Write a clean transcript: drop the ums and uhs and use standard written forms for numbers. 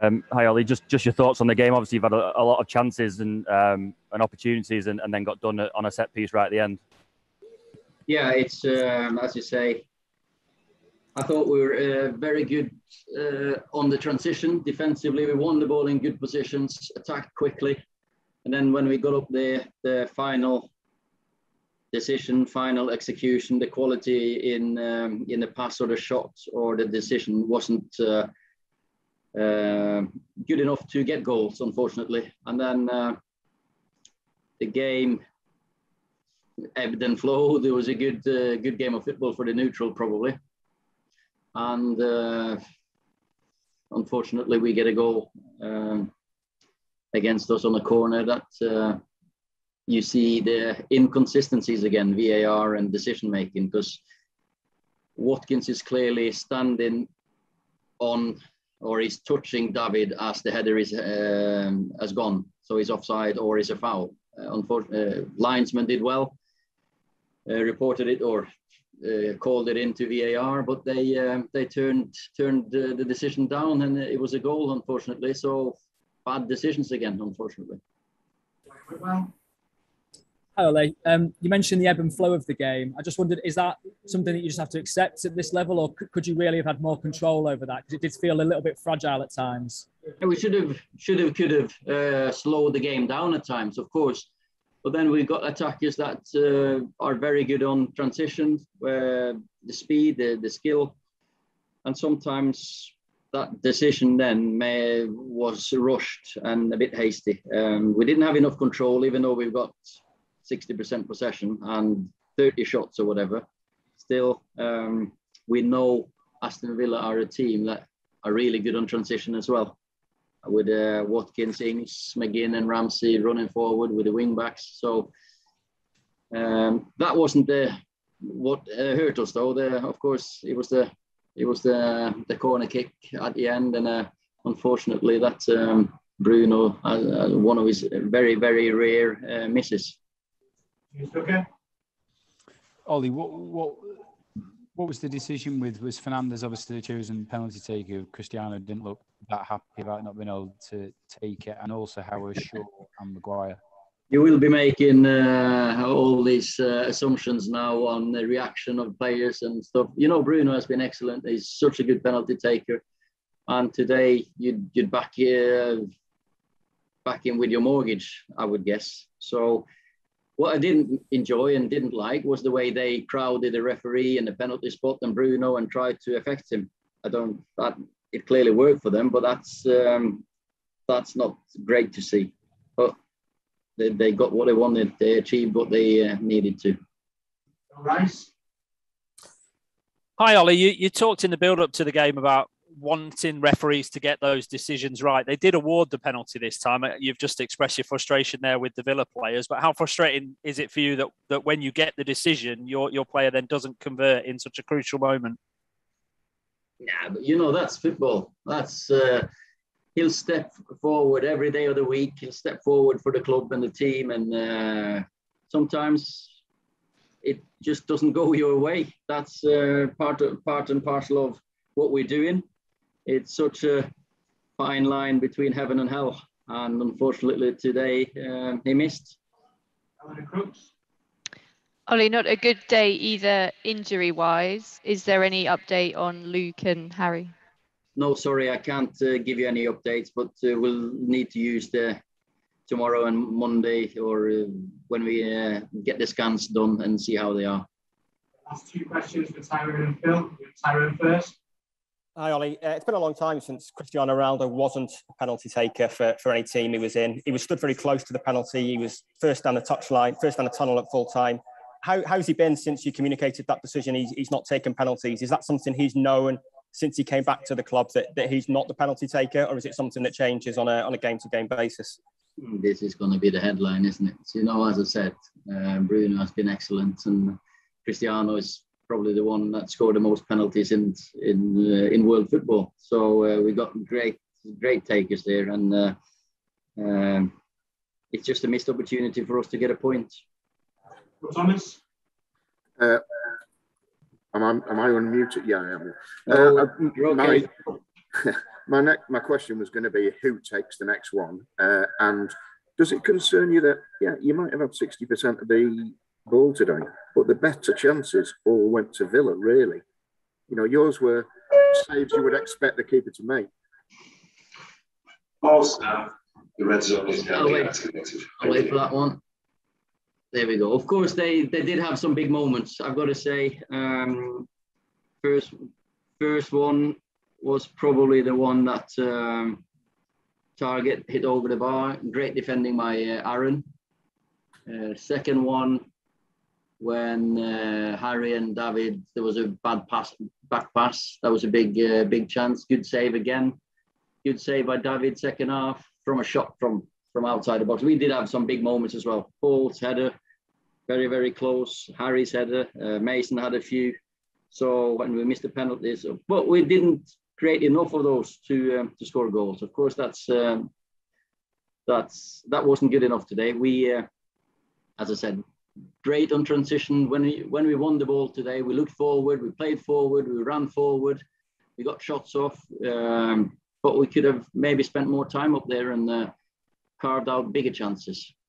Hi Ollie, just your thoughts on the game. Obviously, you've had a lot of chances and opportunities, and then got done on a set piece right at the end. Yeah, it's as you say. I thought we were very good on the transition defensively. We won the ball in good positions, attacked quickly, and then when we got up there, the final decision, final execution, the quality in the pass or the shot or the decision wasn't good enough to get goals, unfortunately. And then the game ebbed and flowed. There was a good game of football for the neutral, probably. And unfortunately, we get a goal against us on a corner that you see the inconsistencies again, VAR and decision making, because Watkins is clearly standing on, or he's touching David as the header is has gone, so he's offside or is a foul. Unfortunately, linesman did well, reported it or called it into VAR, but they turned the decision down, and it was a goal, unfortunately. So bad decisions again, unfortunately. Hi Ole, you mentioned the ebb and flow of the game. I just wondered, is that something that you just have to accept at this level, or could you really have had more control over that? Because it did feel a little bit fragile at times. And we could have slowed the game down at times, of course. But then we've got attackers that are very good on transition, the speed, the skill, and sometimes that decision then was rushed and a bit hasty. We didn't have enough control, even though we've got 60% possession and 30 shots or whatever. Still, we know Aston Villa are a team that are really good on transition as well, with Watkins, Ings, McGinn and Ramsey running forward with the wing backs. So that wasn't what hurt us though. Of course, it was the corner kick at the end, and unfortunately that Bruno one of his very, very rare misses. Okay. Ollie, what was the decision with? Was Fernandes obviously the chosen penalty taker? Cristiano didn't look that happy about not being able to take it, and also how was Shaw and Maguire? You will be making all these assumptions now on the reaction of players and stuff. You know, Bruno has been excellent. He's such a good penalty taker, and today you'd back in with your mortgage, I would guess. So what I didn't enjoy and didn't like was the way they crowded the referee in the penalty spot and Bruno and tried to affect him. It clearly worked for them, but that's not great to see. But they got what they wanted. They achieved what they needed to. Rice. Hi, Ollie. You talked in the build-up to the game about wanting referees to get those decisions right. They did award the penalty this time. You've just expressed your frustration there with the Villa players, but how frustrating is it for you that when you get the decision, your player then doesn't convert in such a crucial moment? Yeah, but you know, that's football. That's he'll step forward every day of the week. He'll step forward for the club and the team, and sometimes it just doesn't go your way. That's part and parcel of what we're doing. It's such a fine line between heaven and hell, and unfortunately today he missed. Ollie, not a good day either injury-wise. Is there any update on Luke and Harry? No, sorry, I can't give you any updates, but we'll need to use tomorrow and Monday, or when we get the scans done and see how they are. Last two questions for Tyrone and Phil. Tyrone first. Hi, Ollie. It's been a long time since Cristiano Ronaldo wasn't a penalty taker for any team he was in. He was stood very close to the penalty. He was first down the touchline, first down the tunnel at full time. How's he been since you communicated that decision? He's not taken penalties. Is that something he's known since he came back to the club, that he's not the penalty taker, or is it something that changes on a game-to-game basis? This is going to be the headline, isn't it? So, you know, as I said, Bruno has been excellent, and Cristiano is probably the one that scored the most penalties in world football. So we got great takers there, and it's just a missed opportunity for us to get a point. Thomas? Am I unmuted? Yeah, I am. You're okay. My question was going to be who takes the next one, and does it concern you that you might have had 60% of the ball today, but the better chances all went to Villa, really? Yours were saves you would expect the keeper to make. Most now, the red zone is now activated. I'll wait for that one. There we go. Of course, they did have some big moments, I've got to say. First one was probably the one that Target hit over the bar. Great defending by Aaron. Second one, when Harry and David, there was a bad back pass. That was a big chance. Good save again. Good save by David, second half, from a shot from outside the box. We did have some big moments as well. Paul's header, very, very close. Harry's header. Mason had a few. So when we missed the penalties, but we didn't create enough of those to score goals. Of course, that wasn't good enough today. We, as I said, great on transition. When we won the ball today, we looked forward, we played forward, we ran forward, we got shots off, but we could have maybe spent more time up there and carved out bigger chances.